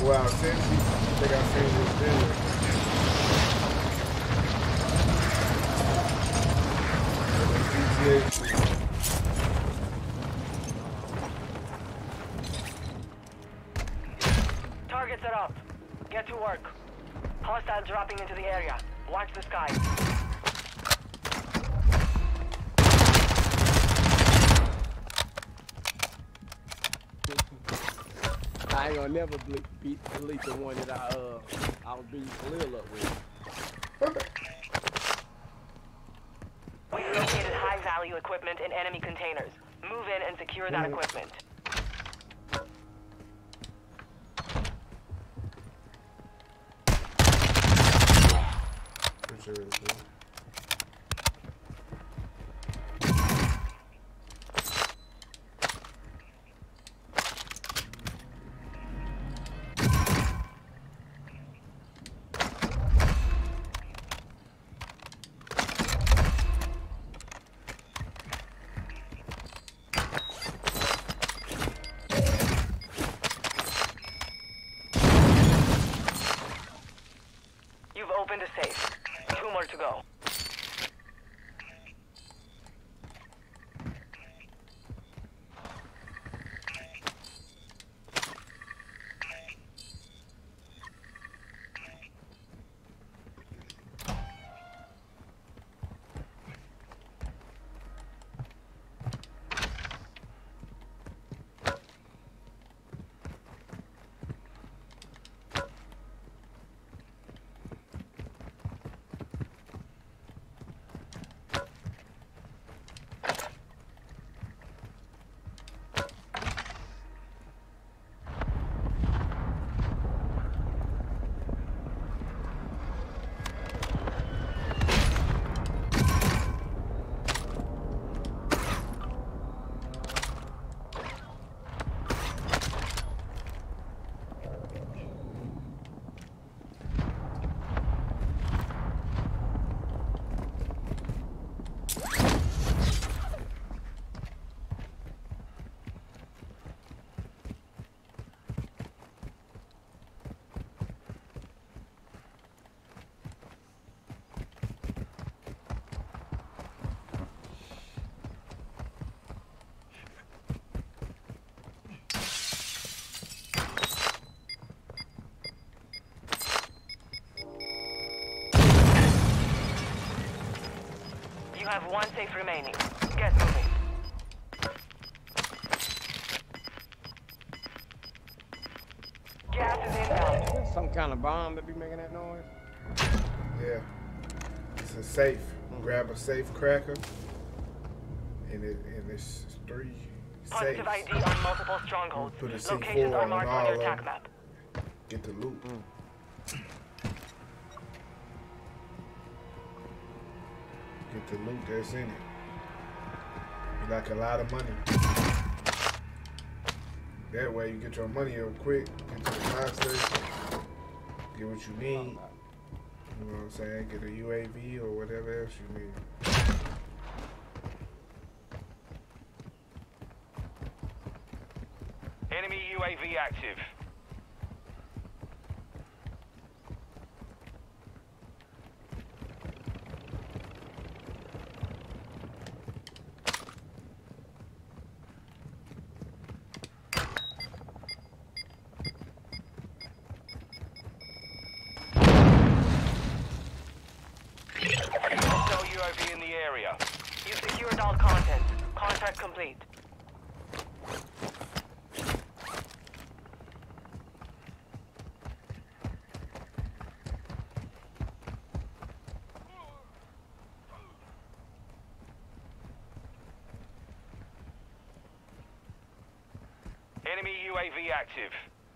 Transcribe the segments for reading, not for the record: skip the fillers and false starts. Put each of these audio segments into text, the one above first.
Well, I sent you. I think I sent you this video. Targets are up. Get to work. Hostile dropping into the area. Watch the sky. I ain't gonna never delete the one that I was beating Khalil up with. We located high-value equipment in enemy containers. Move in and secure that equipment. You've opened a safe. 2 more to go. You have 1 safe remaining. Get moving. Gas is inbound. Some kind of bomb that be making that noise? Yeah. It's a safe. Grab a safe cracker. And it's 3 Positive safes. ID on multiple strongholds. Put a C4 Locations are on marked all on your of attack them. map. Get the loot. Get the loot that's in it. You like a lot of money. That way you get your money real quick. Get to the fire station. Get what you need. You know what I'm saying? Get a UAV or whatever else you need. Enemy UAV active. Hostile UAV in the area. You've secured all content. Contract complete. Enemy UAV active.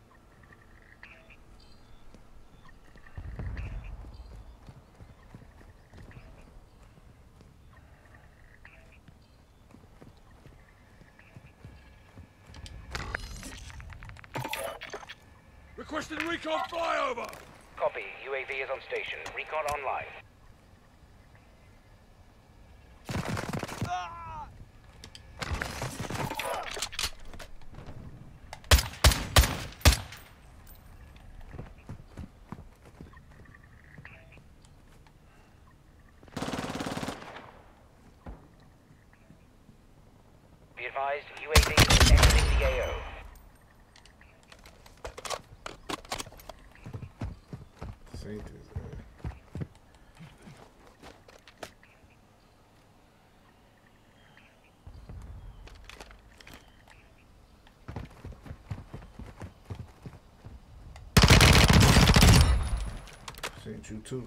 Requesting recon flyover! Copy. UAV is on station. Recon online. advised, UAV is exiting the AO. This ain't this. Seen you too.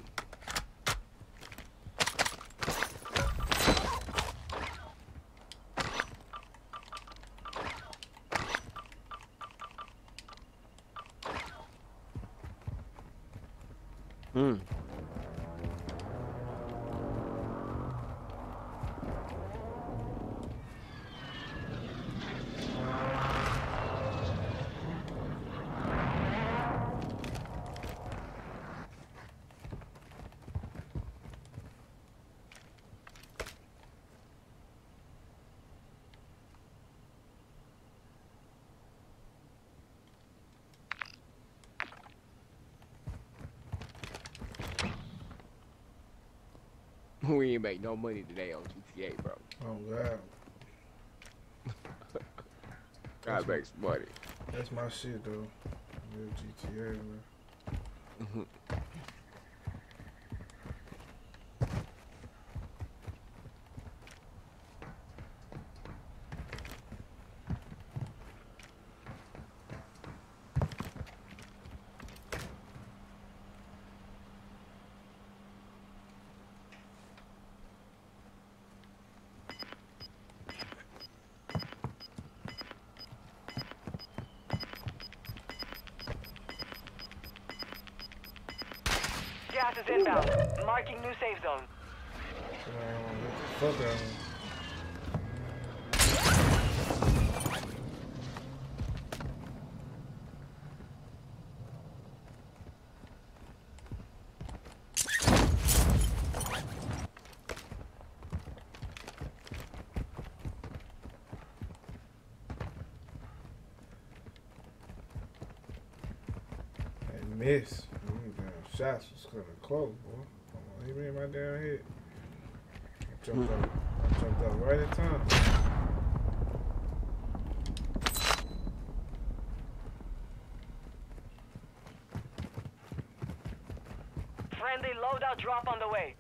We ain't make no money today on GTA, bro. Oh God. Gotta make some money. That's my shit though. Real GTA, man. Gas is inbound. Marking new safe zone. Fuck that. Miss. Damn shots was kind of close, boy. He be in my damn head. I jumped up right in time. Friendly loadout drop on the way.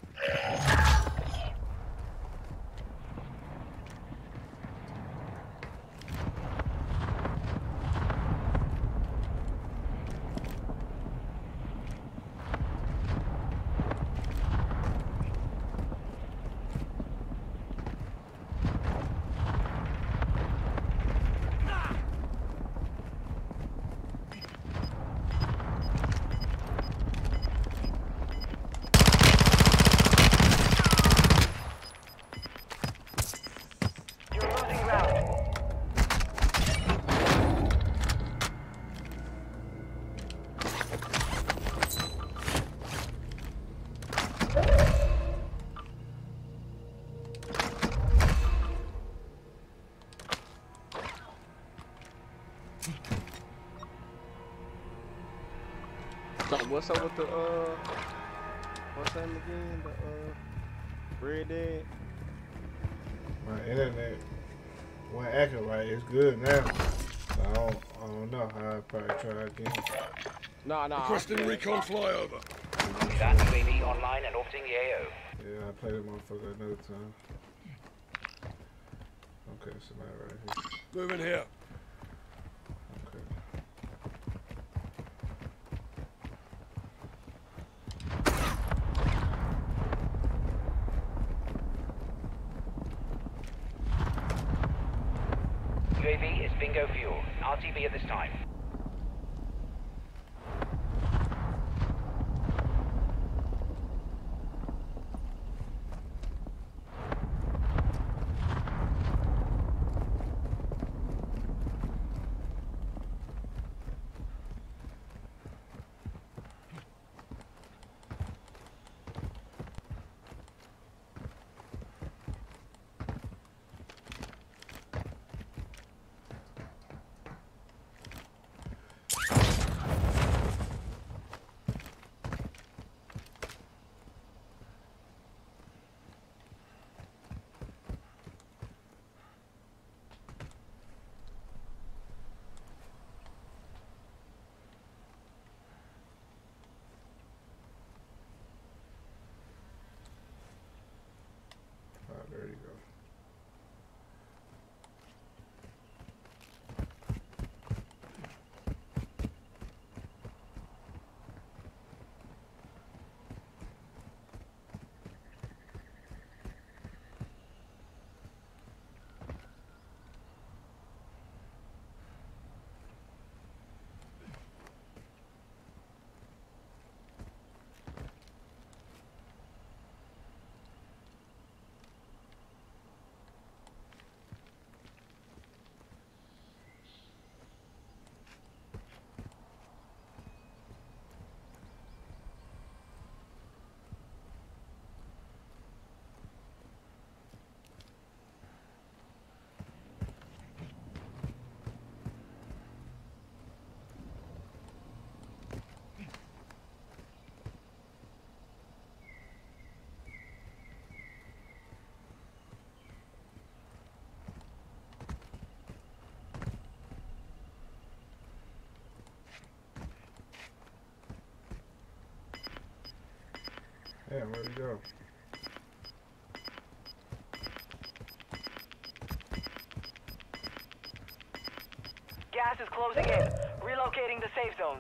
So what's up with the what's that again? The Red Dead? My internet wasn't acting right. It's good now. So I don't know. I'll probably try again. Nah. Requesting recon flyover. That UAV online and orbiting the AO. Yeah, I play the motherfucker another time. Okay, somebody right here. Moving here. Okay. UAV is bingo fuel. RTB at this time. Yeah, where'd he go? Gas is closing in. Relocating the safe zone.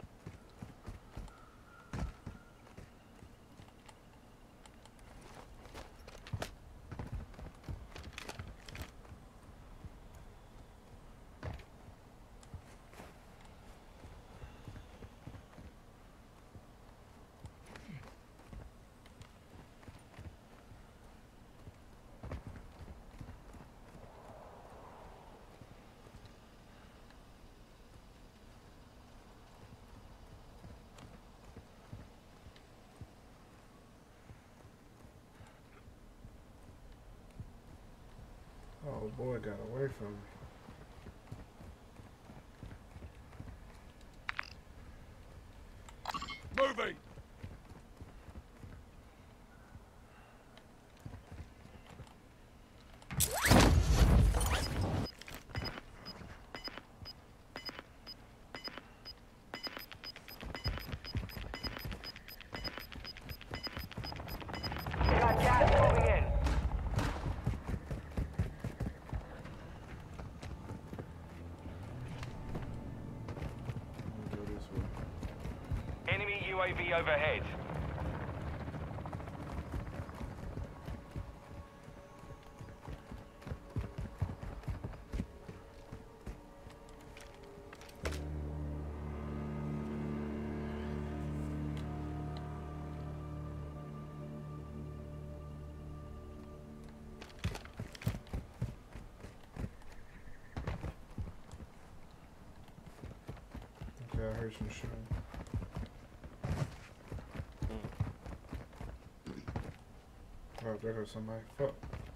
Oh boy, got away from me. Moving! We got gas moving in. I'll go this way. Enemy UAV overhead. Okay, I heard some shit. Oh, there goes somebody. Fuck.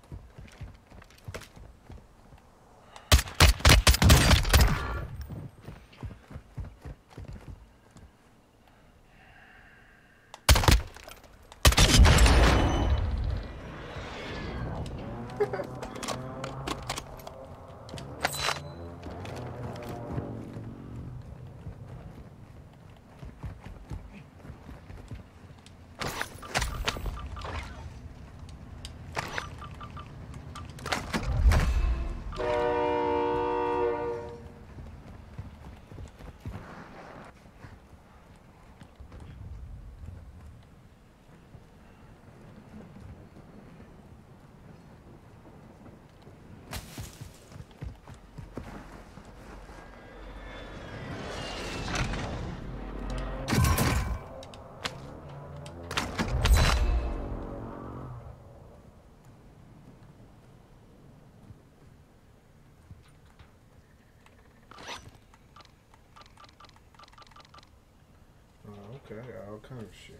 Oh, okay, I got all kind of shit.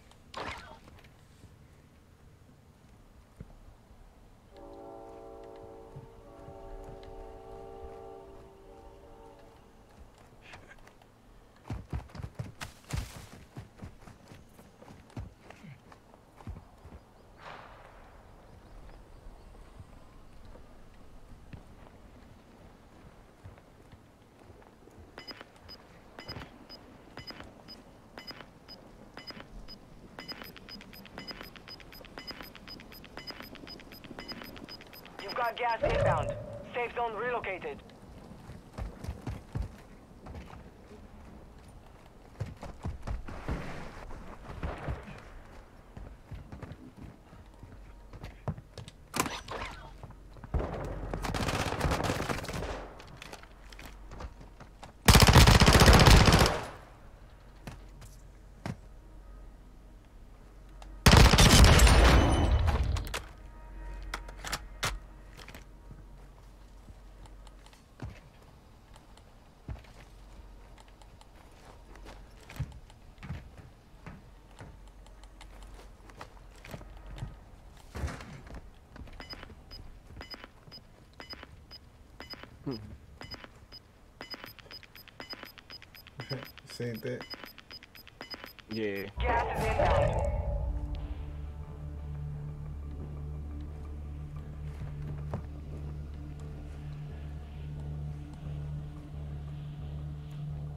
You've got gas inbound. Safe zone relocated. Seen that? Yeah. Gas is inbound.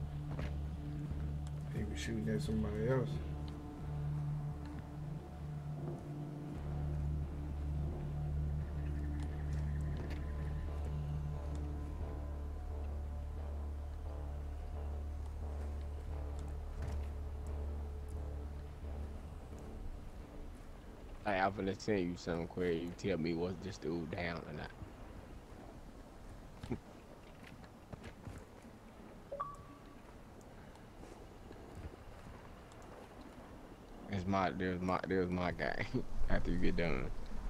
He was shooting at somebody else. Hey, I'm gonna send you something, Query. You tell me was this dude down or not. There's my guy. After you get done.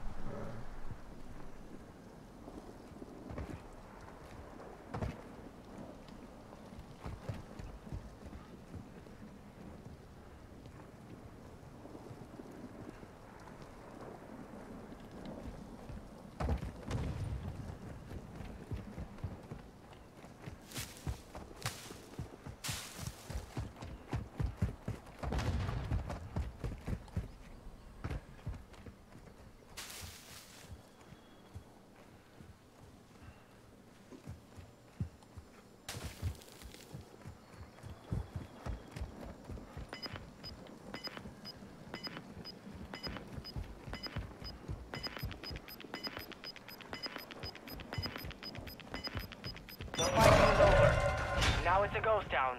The fight is over. Now it's a ghost town.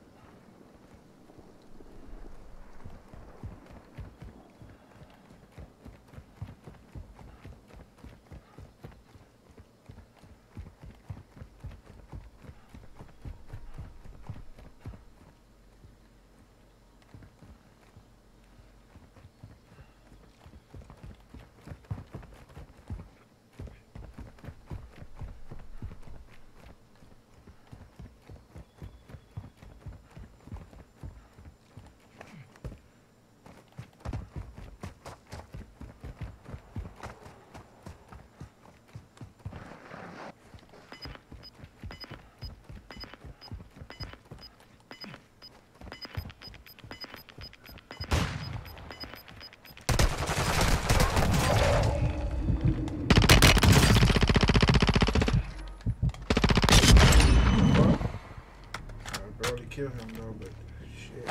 Kill him though, but shit.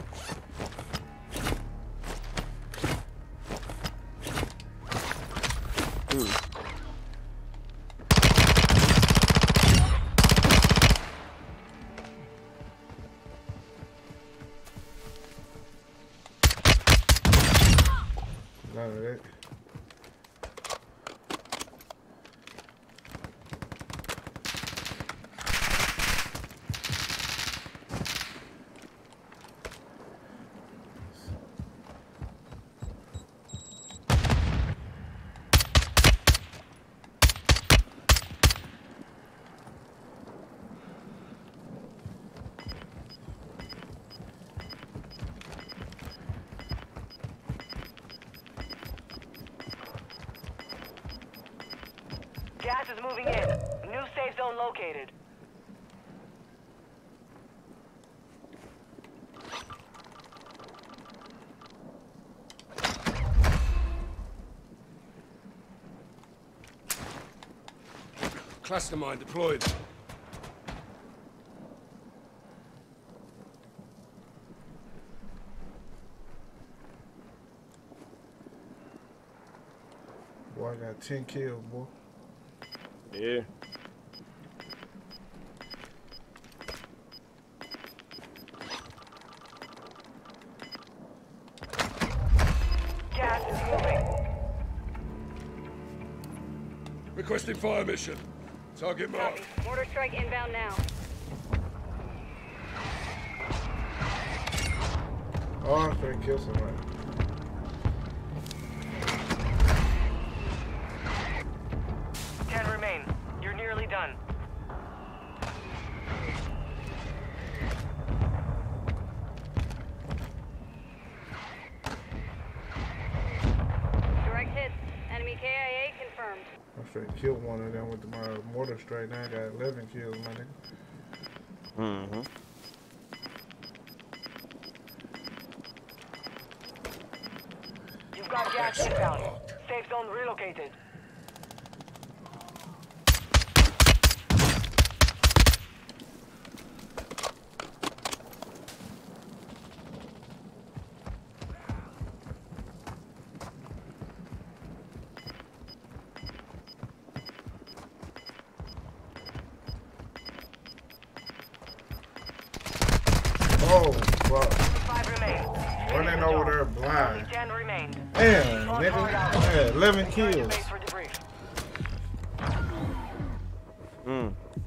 None of that. Gas is moving in. New safe zone located. Cluster mine deployed. Boy, I got 10 kills, boy. Yeah. Gas is moving. Requesting fire mission. Target marked. Copy. Mortar strike inbound now. Oh, I'm trying to kill somebody. Remain. You're nearly done. Direct hits. Enemy KIA confirmed. I straight killed one of them with my mortar strike. Now I got 11 kills, my nigga. Mm-hmm. You've got gas inbound. Safe zone relocated. Oh, fuck. 5 remain. Running over there blind. Only 10 remained. Damn, nigga. I had 11 kills. Base for debrief.